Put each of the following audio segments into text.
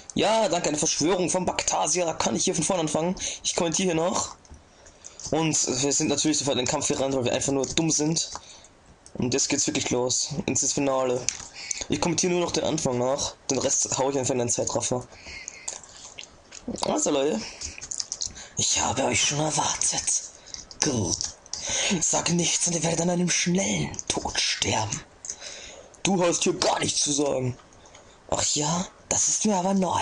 Ja, danke, eine Verschwörung von Baktasia. Kann ich hier von vorne anfangen? Ich kommentiere hier noch. Und wir sind natürlich sofort in den Kampf gerannt, weil wir einfach nur dumm sind. Und jetzt geht's wirklich los. Ins Finale. Ich kommentiere nur noch den Anfang nach. Den Rest hau ich einfach in den Zeitraffer. Also Leute. Ich habe euch schon erwartet. Gut. Sag nichts und ihr werdet an einem schnellen Tod sterben. Du hast hier gar nichts zu sagen. Ach ja, das ist mir aber neu.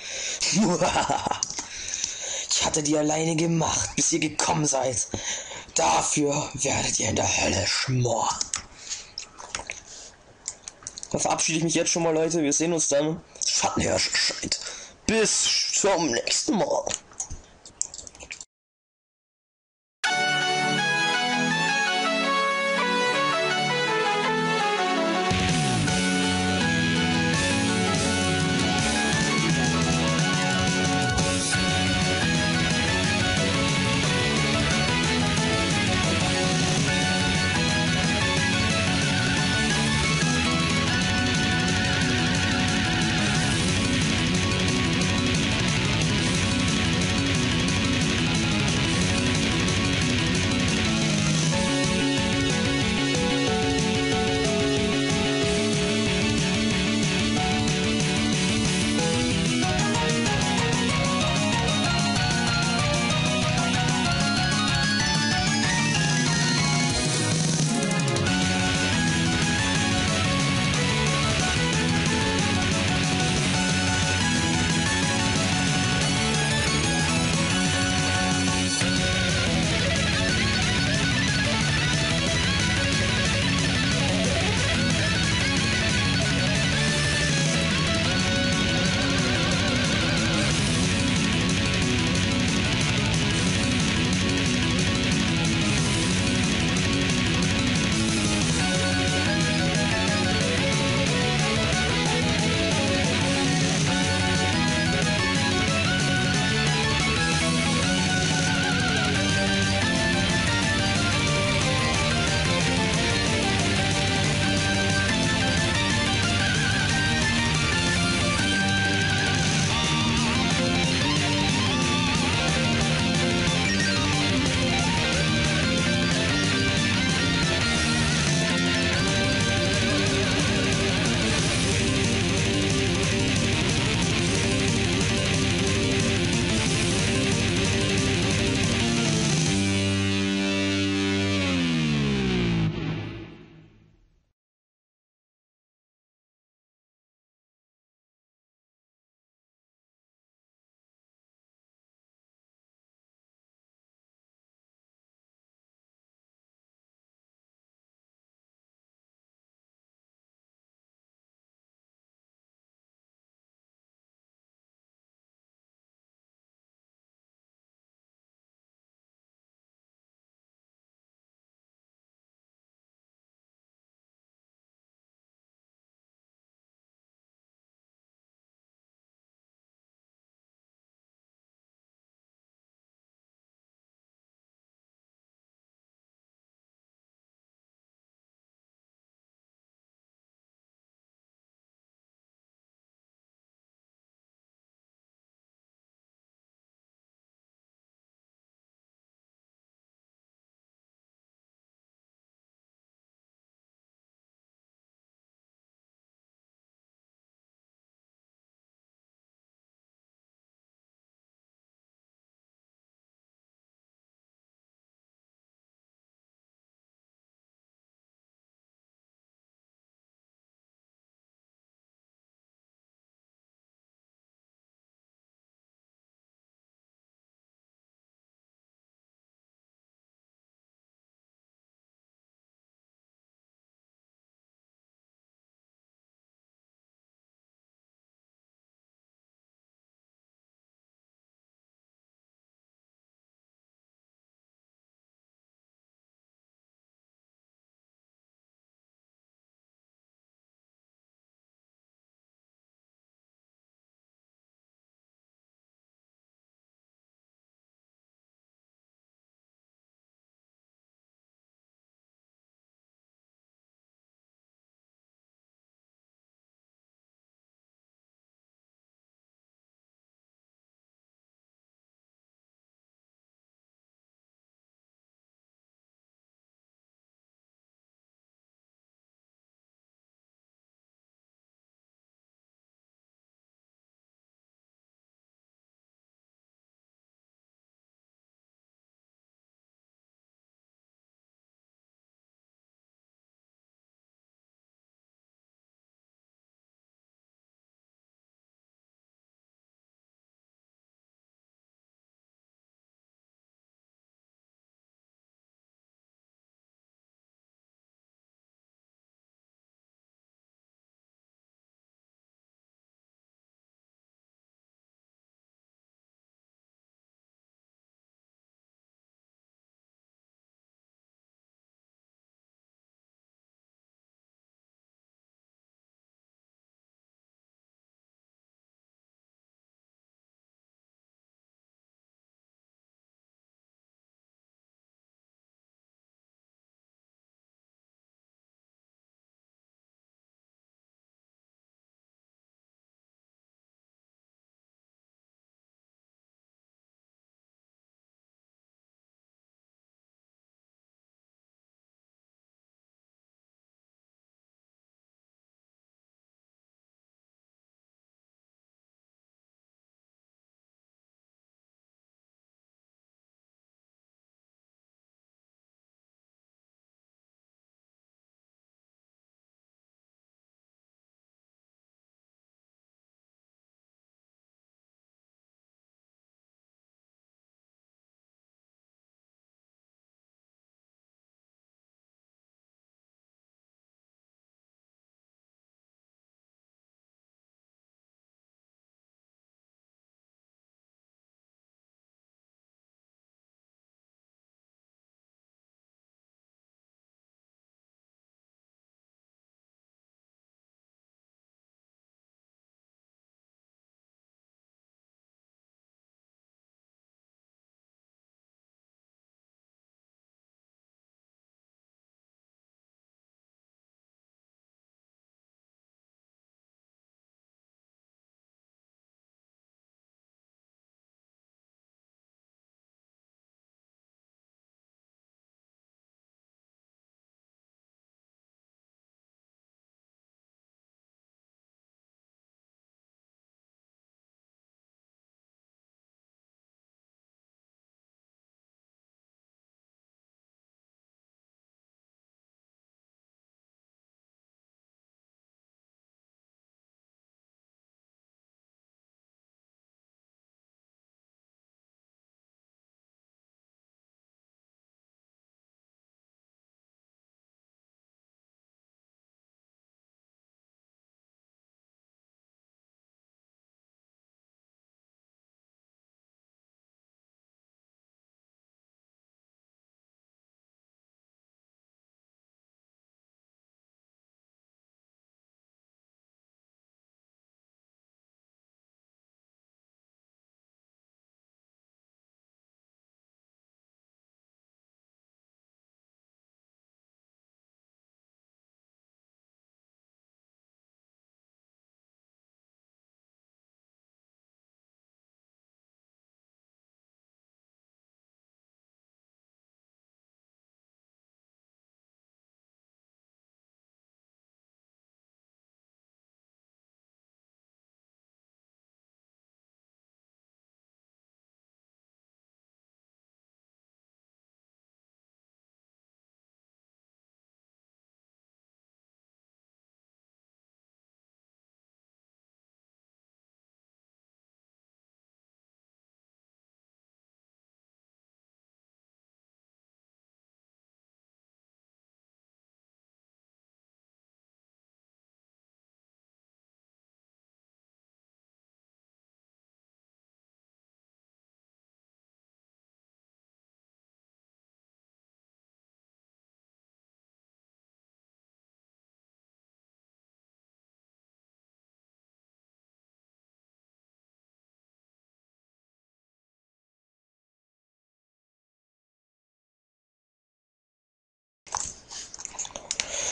Ich hatte die alleine gemacht, bis ihr gekommen seid. Dafür werdet ihr in der Hölle schmoren. Dann verabschiede ich mich jetzt schon mal, Leute. Wir sehen uns dann. Schattenherrscher scheint. Bis zum nächsten Mal.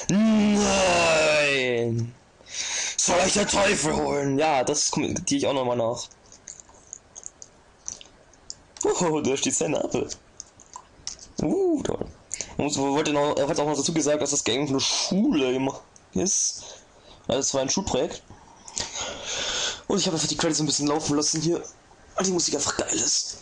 Nein! Soll euch der Teufel holen? Ja, das kommentiere ich auch nochmal nach. Oh, da steht seine Apfel. Toll. Er hat auch noch dazu gesagt, dass das Game eine Schule immer ist. Also es war ein Schulprojekt. Und ich habe einfach die Credits ein bisschen laufen lassen hier, weil die Musik einfach geil ist.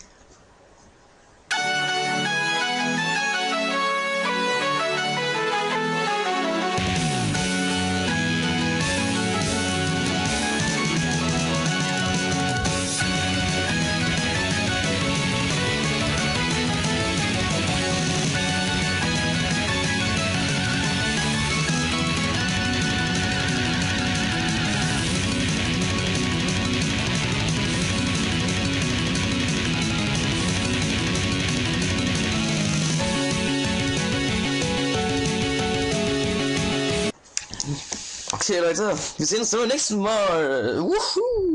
Okay, Leute, wir sehen uns beim nächsten Mal. Wuhu!